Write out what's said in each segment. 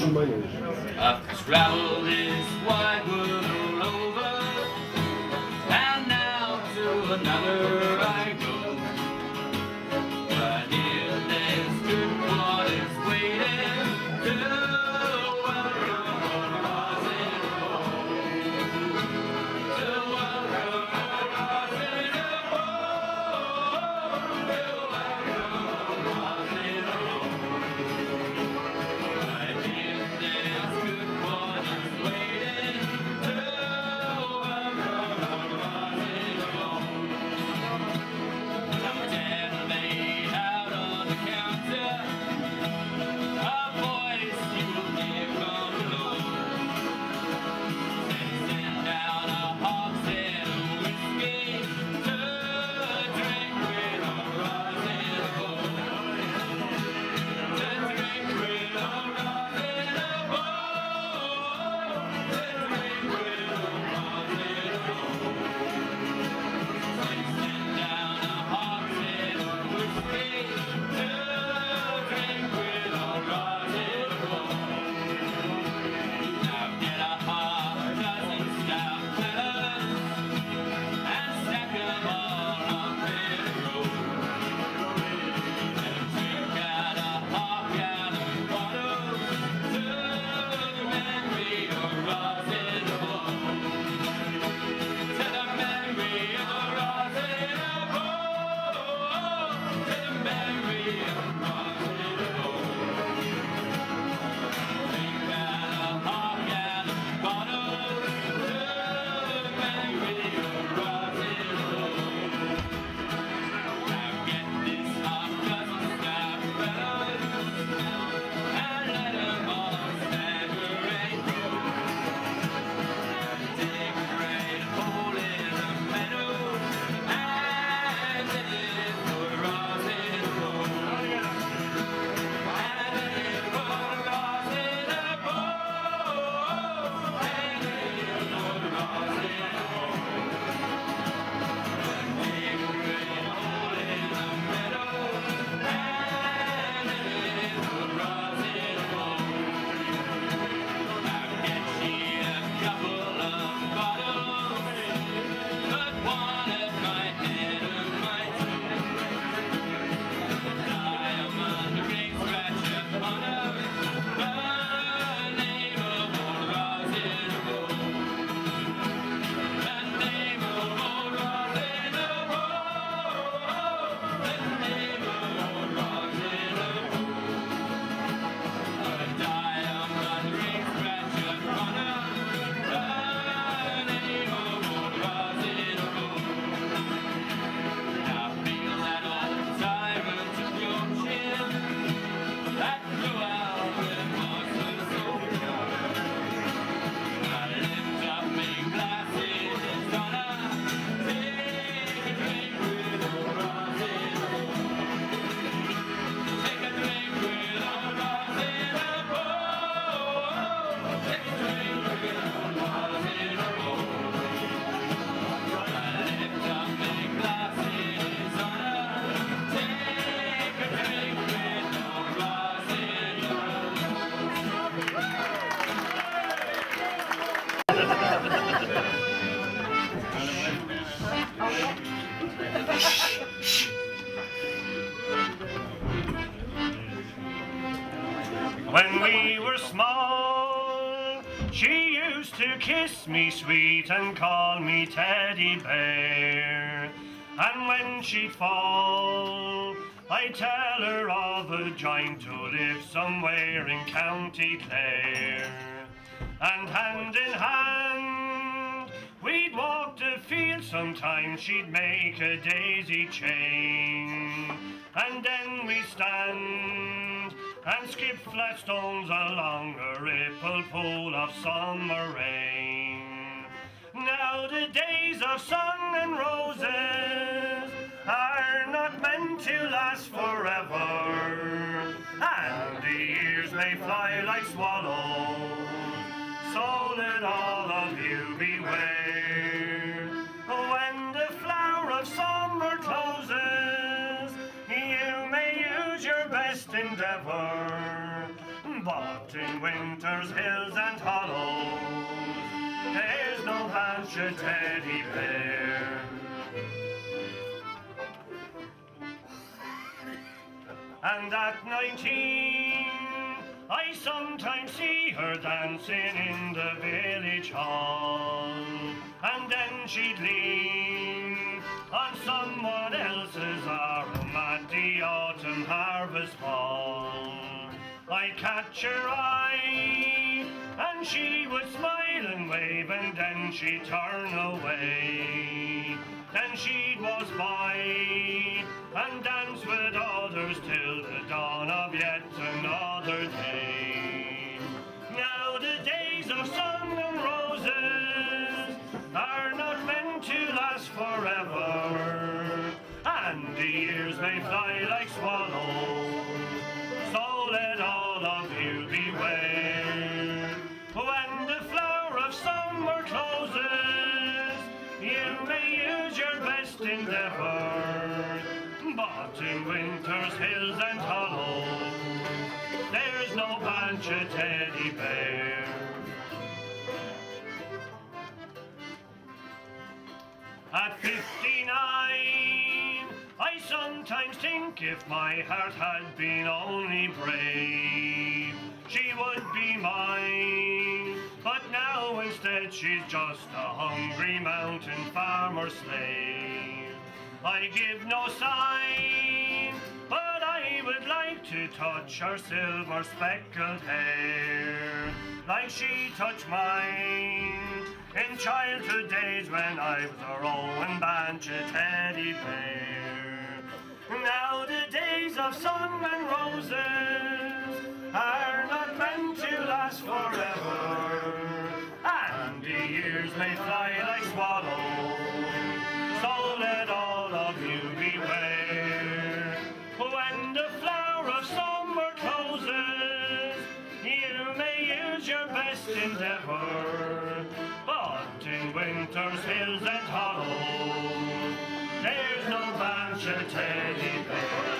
I've traveled this wide world all over, and now to another I go. But if there's good waters waiting to welcome us in home, to welcome us in home, to welcome us in home. When we were small, she used to kiss me sweet and call me teddy bear. And when she'd fall, I'd tell her of a giant who lived somewhere in County Clare. And hand in hand, we'd walk the field, sometimes she'd make a daisy chain. And then we'd stand and skip flat stones along a rippled pool of summer rain. Now the days of sun and roses are not meant to last forever, and the years may fly like swallows, so let all of you beware. When the flower of summer closes, you may use your best endeavor, but in winter's hills and hollows, there's no Blanche teddy bear. And at 19, I sometimes see her dancing in the village hall, and then she'd lean on someone else's arm at the autumn harvest ball. I'd catch her eye, and she would smile and wave, and then she'd turn away. Then she'd waltz by and dance with others till the dawn of yet another day. Now the days of sun and roses are not meant to last forever, and the years may fly like swallows, so let all of you beware. When the flower of summer closes, you may use your best endeavor, but in winter's hills and hollows, there's no Blanche teddy bear. At 59, I sometimes think if my heart had been only brave, she would be mine. But now instead she's just a hungry mountain farmer slave. I give no sign, but I would like to touch her silver speckled hair, like she touched mine in childhood days when I was a rowan Blanche teddy bear. Now the days of sun and roses are not meant to last forever, and the years may fly like swallows, so let all of you beware. When the flower of summer closes, you may use your best endeavor, but in winter's hills and hollows, there's no Blanche teddy bear.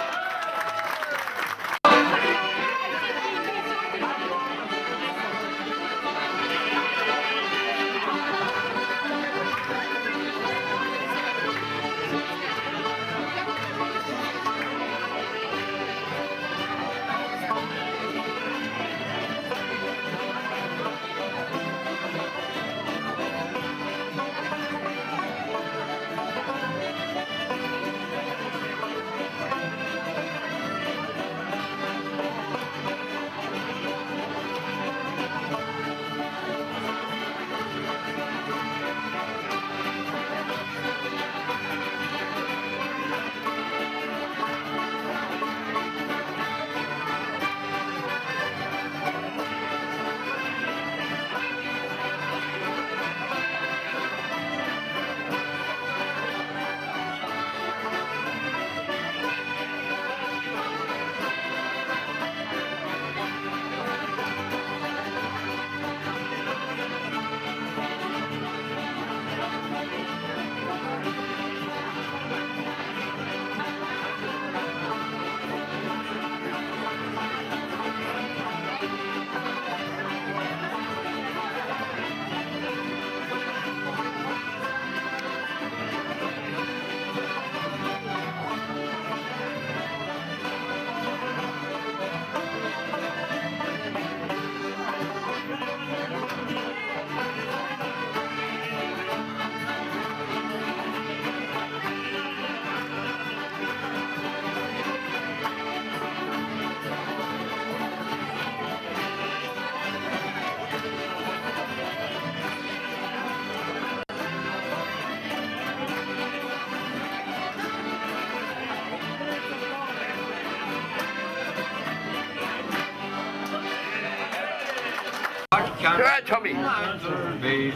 Right, Tommy. There'll be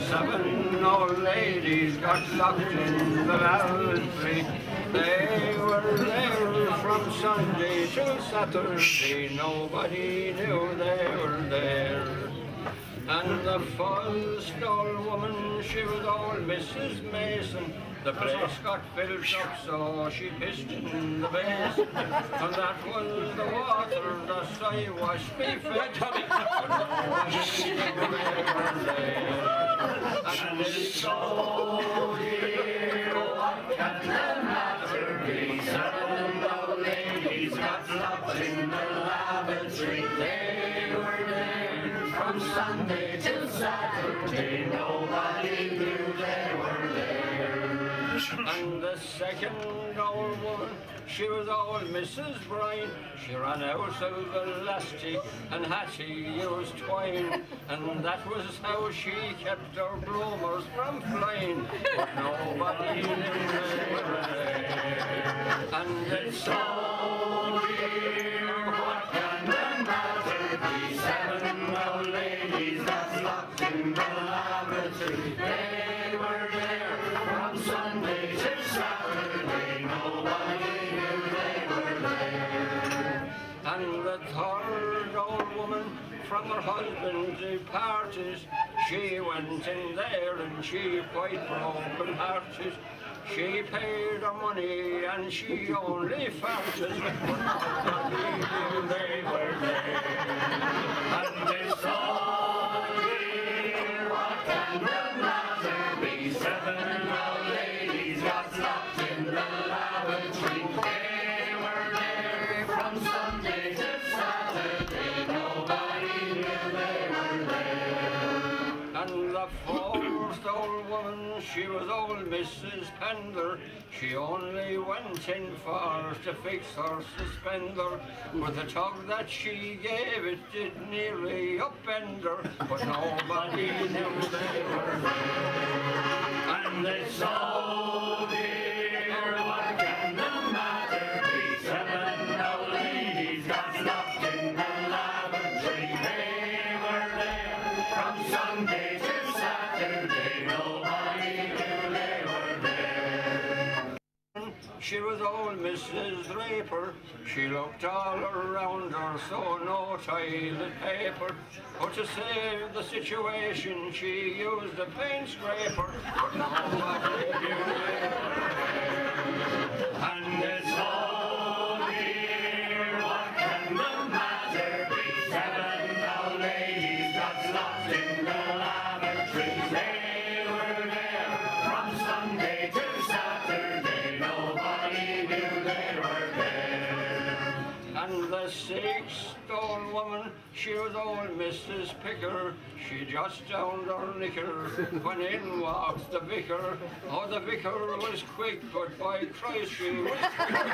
7 old ladies got locked in the belfry. They were there from Sunday to Saturday. Nobody knew they were there. And the first old woman, she was old Mrs. Mason. The place got filled up, so she pissed in the base, and that was the water the soy washed me face. And it's so dear, what can the matter be? 7 old ladies got locked in the lavatory. They were there from Sunday till Saturday. Nobody knew they were there. And the second old woman, she was old Mrs. Bryan. She ran out of elastic and had to use twine, and that was how she kept her bloomers from flying. But nobody knew they were there. And it's so dear, what can the matter be? 7 old ladies got locked in the lavatory. They were there from Sunday to Saturday. Nobody knew they were there. And the third old woman, from her husband's parties, she went in there and she quite broken hearted. She paid her money and she only farted. But nobody knew they were there. And it's so dear, what can the matter be? 7 old ladies got locked in the lavatory. They were there from Sunday to Saturday. Nobody knew they were there. And the fourth old woman, she was old Mrs. Pender. She only went in for to fix her suspender. With the tug that she gave, it did nearly upend her. But nobody knew they were there. And it's so dear, what can the matter be? 7 old ladies got locked in the lavatory. They were there from Sunday to Saturday. Nobody knew they were there. She was old Mrs. Draper. She looked all around her, so no toilet paper. But to save the situation, she used a paint scraper. But nobody knew they were there. And it's so dear, what can the matter be? 7 old ladies got locked in the lavatory. They were there from Sunday to Saturday. Nobody knew they were there. And the 6th old woman, she was old Mrs. Picker. She just downed her knicker when in walks the vicar. Oh, the vicar was quick, but by Christ she was quick.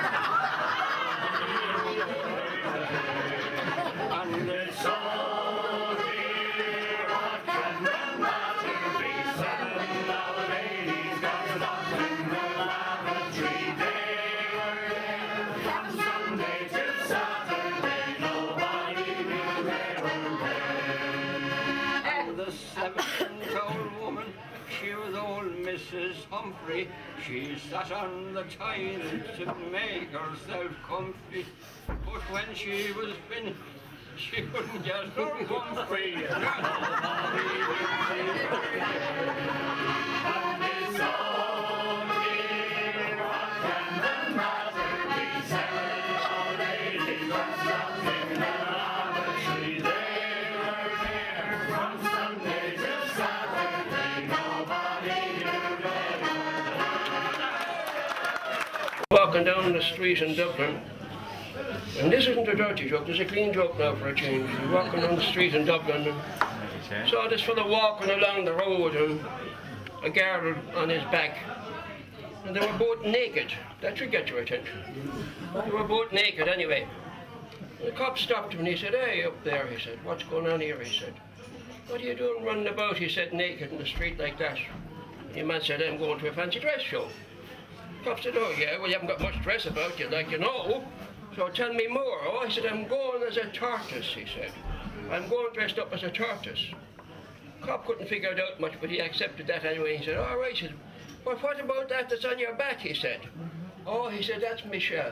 And it's so dear, what can the matter be? 7 old ladies got locked in the lavatory. They were there from Sunday to Saturday. Nobody knew they were there. And the 7th old woman, she was old Mrs. Humphrey. She sat on the toilet to make herself comfy. But when she was finished, she couldn't get her Humphrey. Nobody knew they were there. And it's so dear, what can the matter be? 7 old ladies got locked in the lavatory. They were there from Sunday to Saturday. Nobody knew they were there. Walking down the street in Dublin, and this isn't a dirty joke, there's a clean joke now for a change. You're walking down the street in Dublin and saw this fella walking along the road and a girl on his back. And they were both naked. That should get your attention. They were both naked anyway. The cop stopped him and he said, "Hey, up there," he said, "what's going on here?" he said. "What are you doing running about," he said, "naked in the street like that?" The man said, "I'm going to a fancy dress show." The cop said, "Oh yeah, well you haven't got much dress about you, like you know. So tell me more." "Oh," he said, "I'm going as a tortoise," he said. "I'm going dressed up as a tortoise." Cop couldn't figure it out much, but he accepted that anyway. He said, "All right," he said, "but what about that that's on your back?" he said. "Oh," he said, "that's Michelle."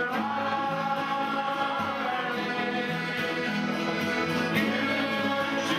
You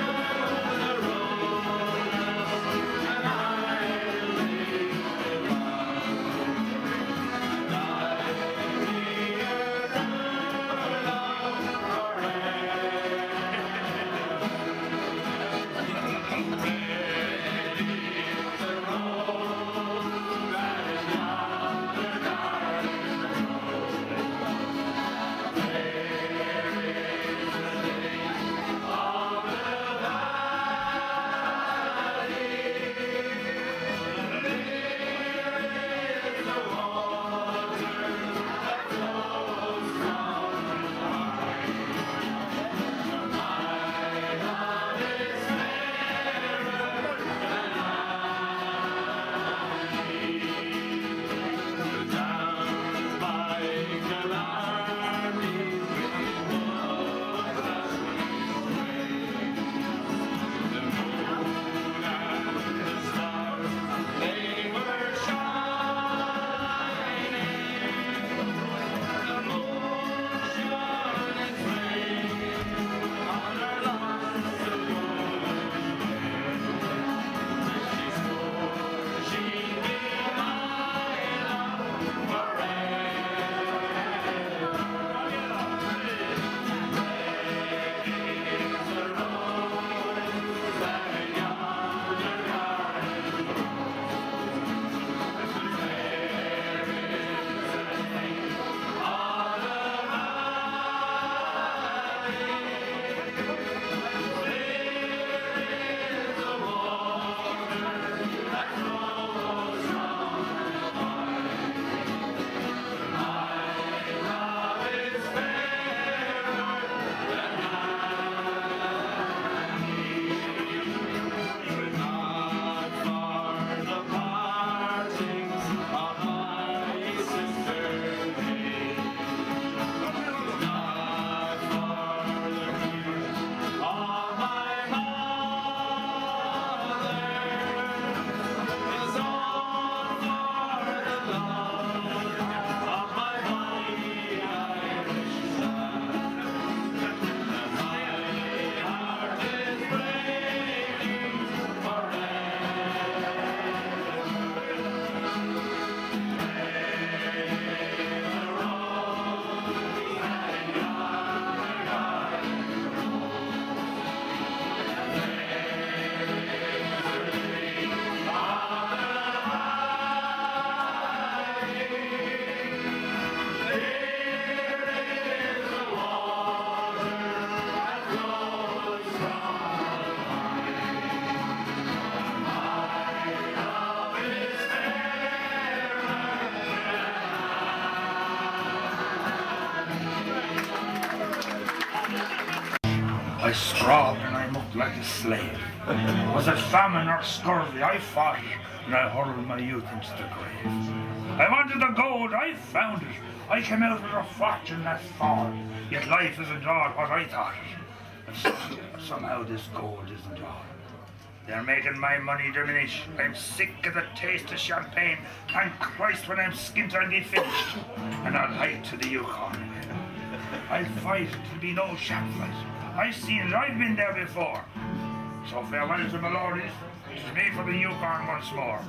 I scrawled and I mucked like a slave. Was it famine or scurvy? I fought it, and I hurled my youth into the grave. I wanted the gold, I found it. I came out with a fortune that's far. Yet life isn't all what I thought it. And somehow this gold isn't all. They're making my money diminish. I'm sick of the taste of champagne. Thank Christ when I'm skint I'll be finished. And I'll hike to the Yukon again. I'll fight, it'll be no shack fight. I've seen it, I've been there before. So farewell to my lordies. It's me for the Yukon once more.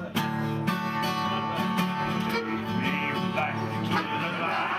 Take me back to the black.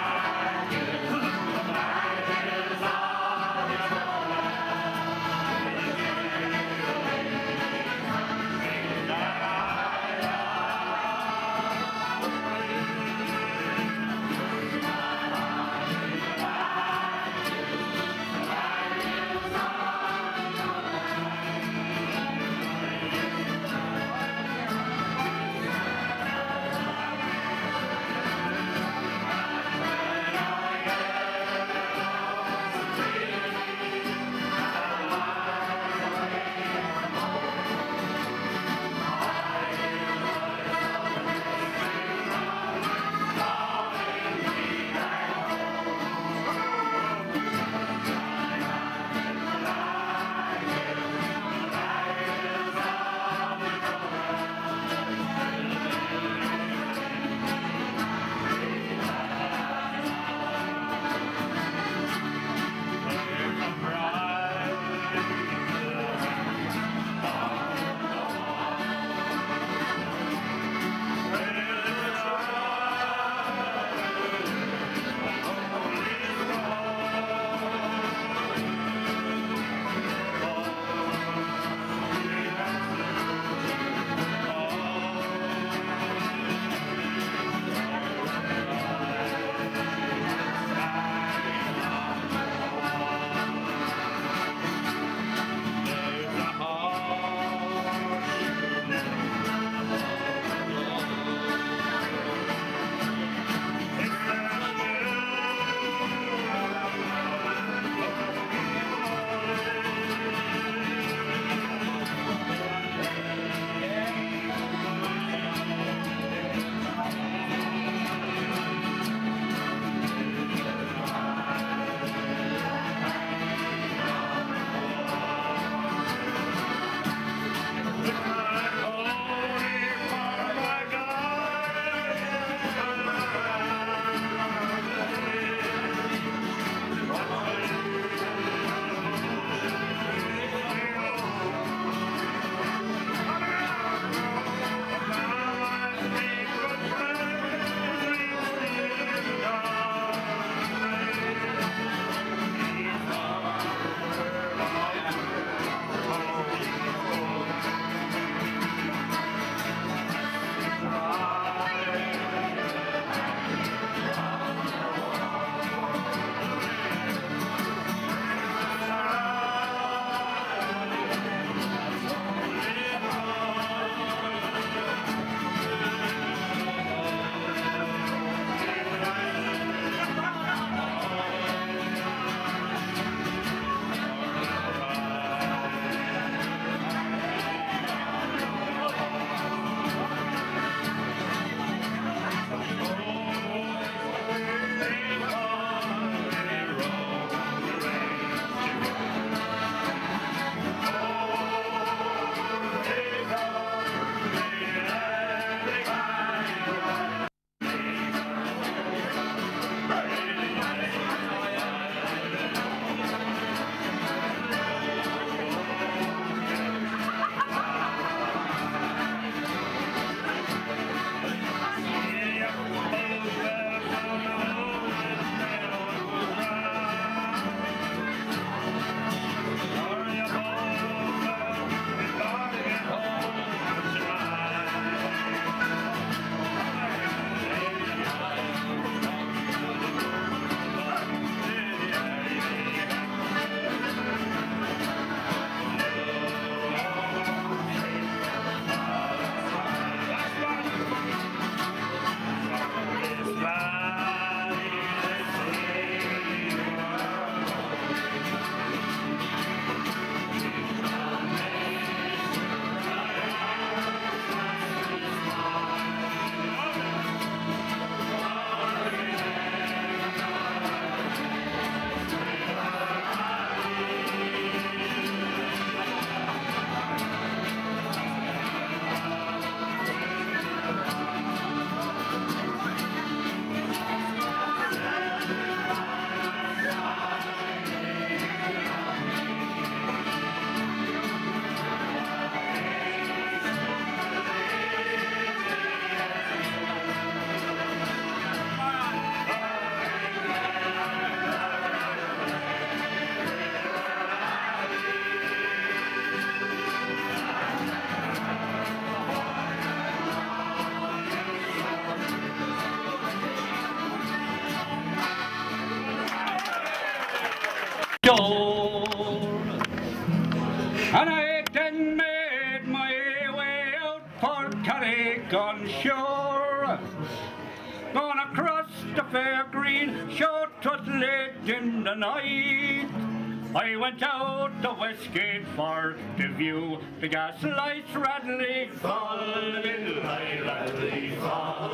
for Carrick on shore. Gone across the fair green, sure 'twas late in the night. I went out the west gate for to view the gaslights rattling, fall, little light, rattling, fall,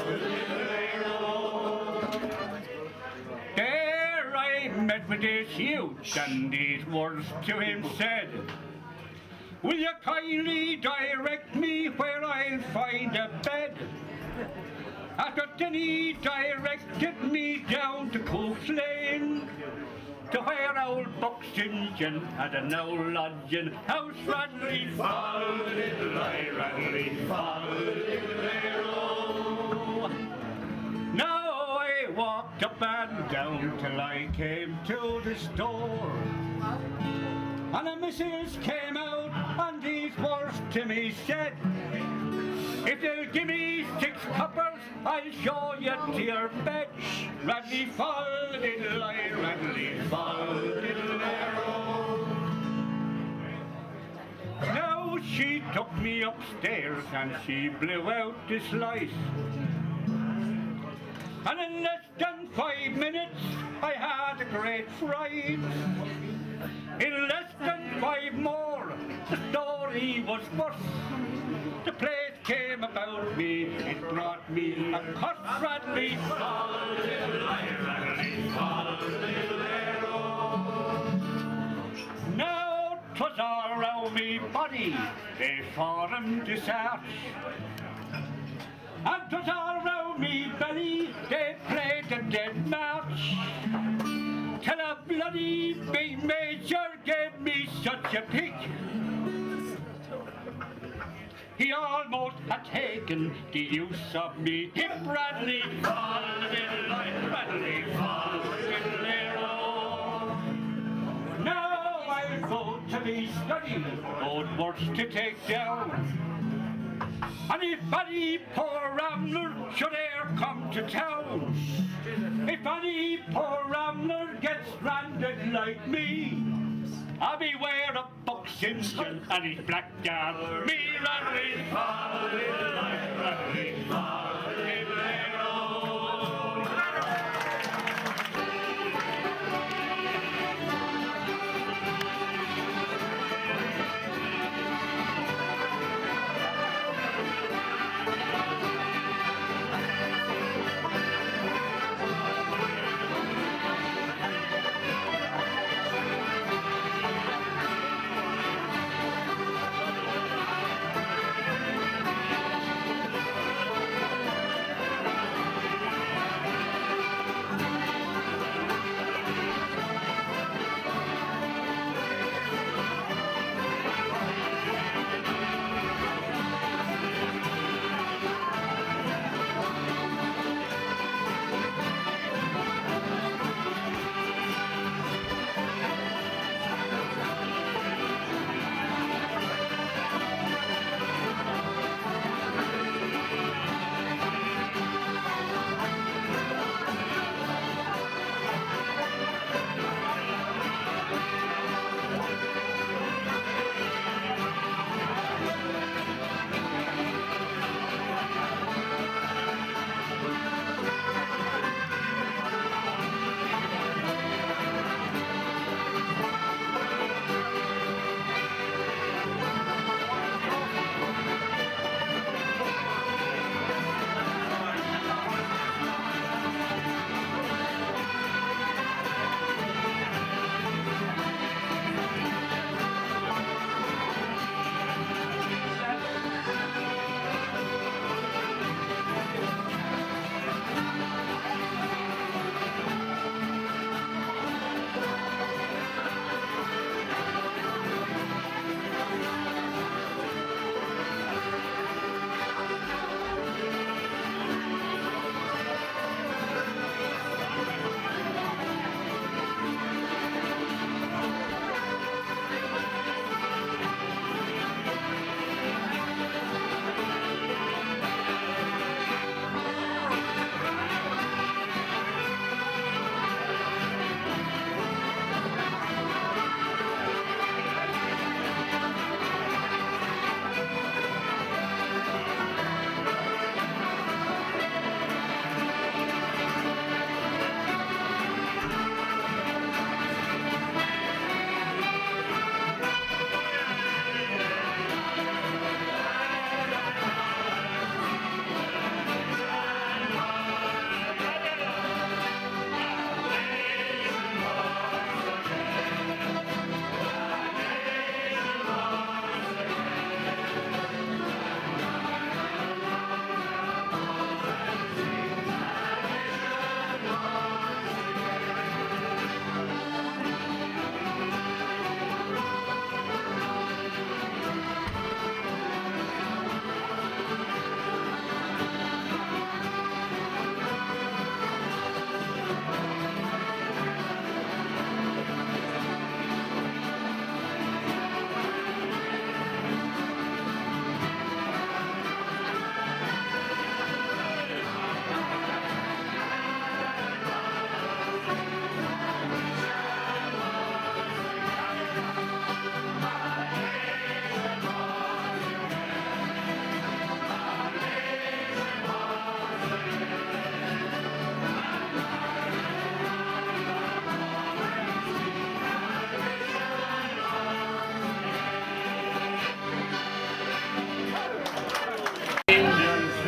there I met with this youth, and these words to him said, will you kindly direct me where I'll find a bed? After then he directed me down to Cook's Lane, to where old Buck St. John had an old lodging house, rattling, fall, little light, rattling, fall, little. Now I walked up and down till I came to the store, and a missus came out and these words to me said, if you'll give me 6 coppers, I'll show you to your bed. Rattly fall, little eye, rattly fall, little arrow. Now she took me upstairs and she blew out the slice. And in less than 5 minutes, I had a great fright. In less than 5 more, the story was worse. The place came about me, it brought me a cut, rattly, fall, little eye, rattly, fall, little arrow. Now 'twas all round me body, they formed this arch. And 'twas all round me belly, they played a dead march. Till a bloody big major gave me such a pick, he almost had taken the use of me hip, rattly, fall, little light, rattly, fall, little arrow. Now I'll go to me study, old words to take down. And if any poor rambler should e'er come to town, if any poor rambler gets stranded like me, I'll beware of Buck St. John and his blackguard, me, rattly, fall, little light, rattly, fall, little arrow.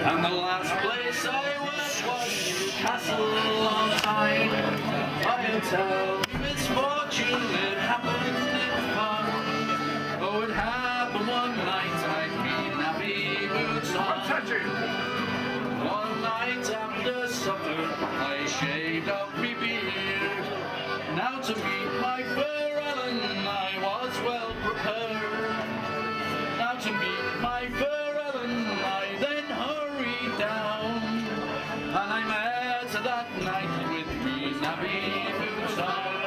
And the last place I was Newcastle on Tyne. I'll tell you misfortune, it happened in fun. Oh, it happened one night, I'd been happy boots on. One night after supper, I shaved off me beard. Now to meet my fair Ellen, I was well prepared. Now to meet my fair Ellen, I then hurried down. And I met her that night with me navvy boots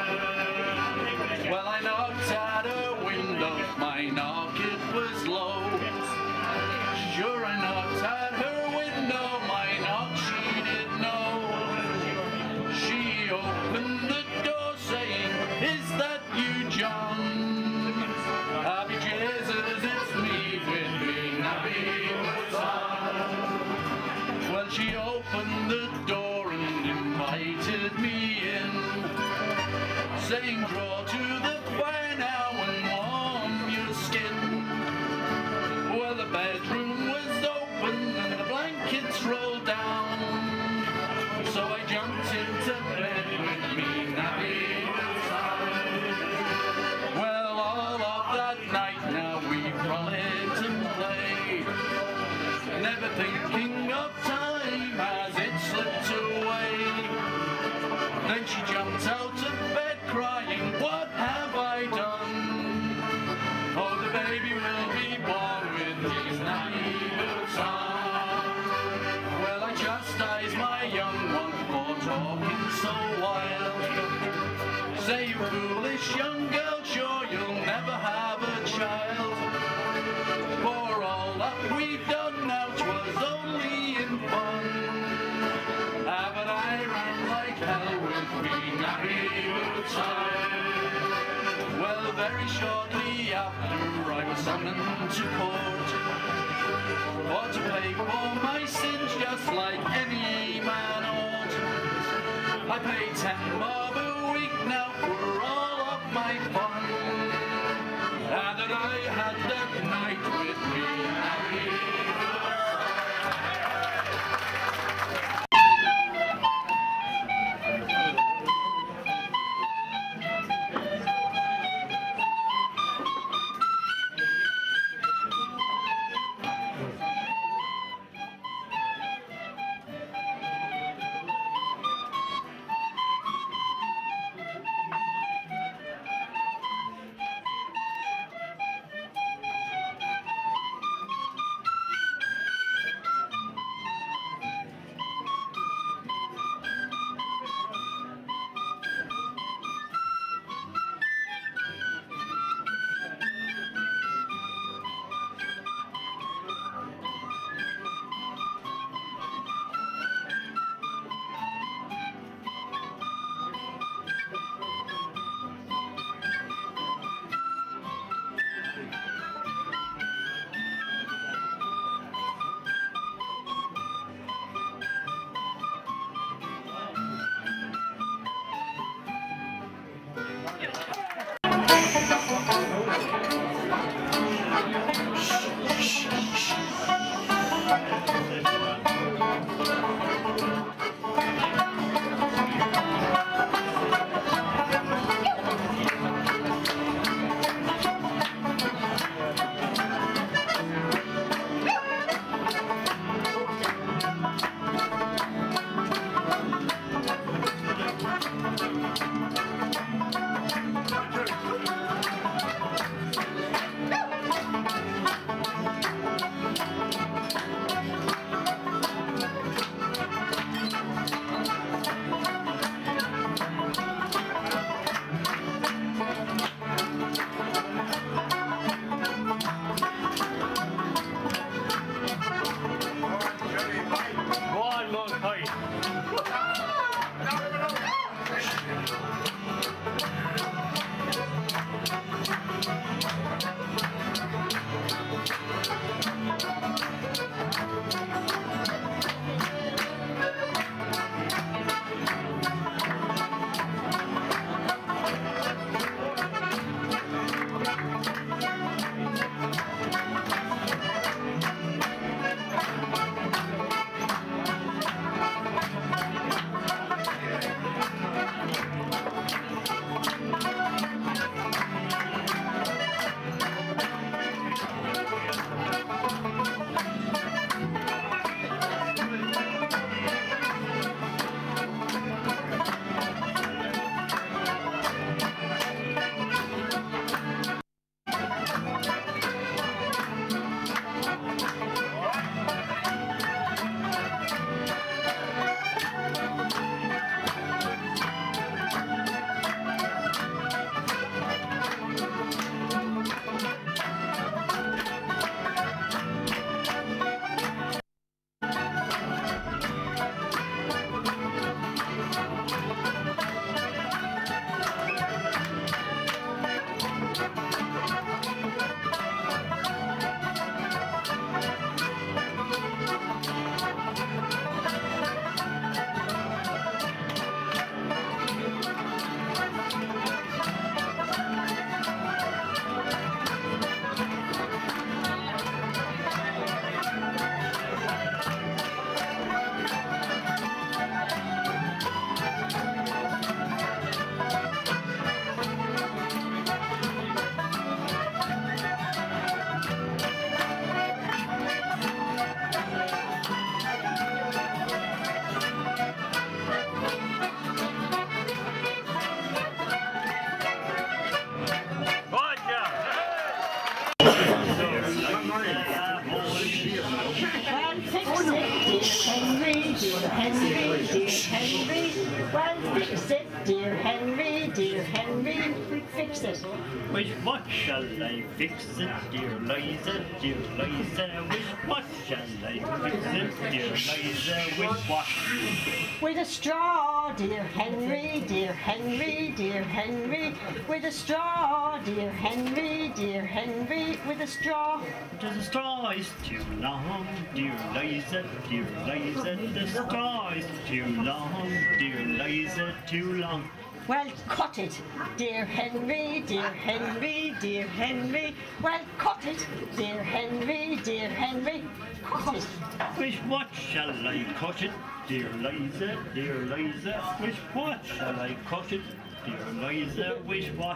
on. Well, I knocked at her window, my knock it was low. Sure, I knocked at her window, my knock she did know. She opened the door saying, "Is that you, John?" Happy Jesus, it's me with me navvy boots on. Well, she opened the door and invited me in, saying, "Draw to the fire now and warm your skin." Well, the bedroom was open and the blankets rolled down, so I jumped into bed with me navvy boots on. Well, all of that night now we frolicked and played, never thinking of time as it slipped away. Then she jumped out of bed crying, "What have I done? Oh, the baby will be born with these navvy boots on." Well, I chastised my young one for talking so wild. Say, "You foolish young girl, sure you'll never have a child. For all that we've done now, 'twas only in fun." But I ran like hell with me navvy boots on. Well, very shortly after I was summoned to court, for to pay for my sins just like any man ought. I paid 10 bob a week now for all of my fun. Now that I had that night with me navvy boots on. Well, fix it, dear Henry, dear Henry, dear Henry. Well, fix it, dear Henry, dear Henry. Fix it. With what shall I fix it, dear Liza, dear Liza? With what shall I fix it, dear Liza? With what? With a straw, dear Henry, dear Henry, dear Henry. With a straw, dear Henry, dear Henry. With a straw. The straw is too long, dear Liza, dear Liza. The straw is too long, dear Liza, too long. Well, cut it, dear Henry, dear Henry, dear Henry. Well, cut it, dear Henry, dear Henry. Cut it. With what shall I cut it, dear Liza, dear Liza? With what shall I cut it, dear Liza? With what?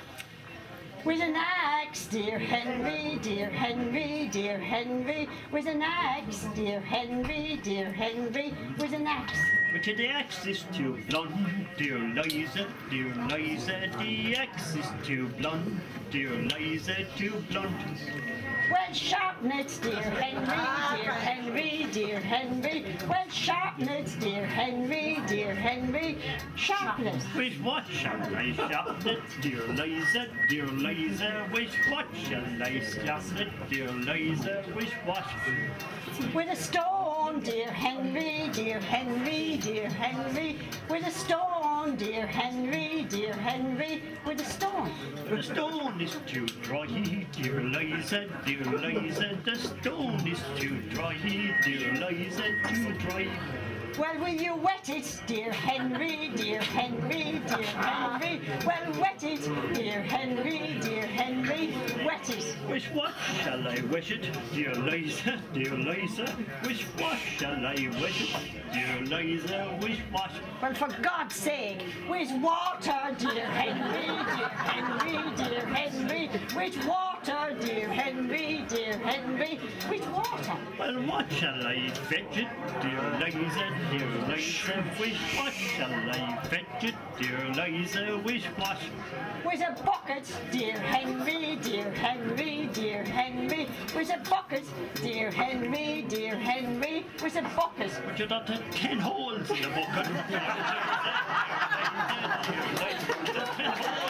With an axe, dear Henry, dear Henry, dear Henry. With an axe, dear Henry, dear Henry. With an axe. But the axe is too blunt, dear Liza, dear Liza. The axe is too blunt, dear Liza, too blunt. Well, sharpen it, dear Henry, dear Henry, dear Henry. Well, sharpen it, dear Henry, dear Henry. Sharpen it. With what shall I sharpen it, dear Liza, dear Liza? With what shall I sharpen it, dear Liza? With what? With a stone, dear Henry, dear Henry, dear Henry. With a stone, dear Henry, dear Henry. With a stone. The stone is too dry, dear Liza, dear Liza. The stone is too dry, dear Liza, too dry. Well, will you wet it, dear Henry, dear Henry, dear Henry? Well, wet it, dear Henry, dear Henry, wet it. With what shall I wet it, dear Liza, dear Liza? With what shall I wet it, dear Liza? With what? Well, for God's sake, with water, dear Henry, dear Henry, dear Henry. With water, dear Henry, dear Henry. With water. Well, what shall I fetch it, dear Liza, dear Liza? With what shall I fetch it, dear Liza? With what? With a bucket, dear Henry, dear Henry, dear Henry. With a bucket, dear Henry, dear Henry. With a bucket. But you got 10 holes in the bucket. 10 holes.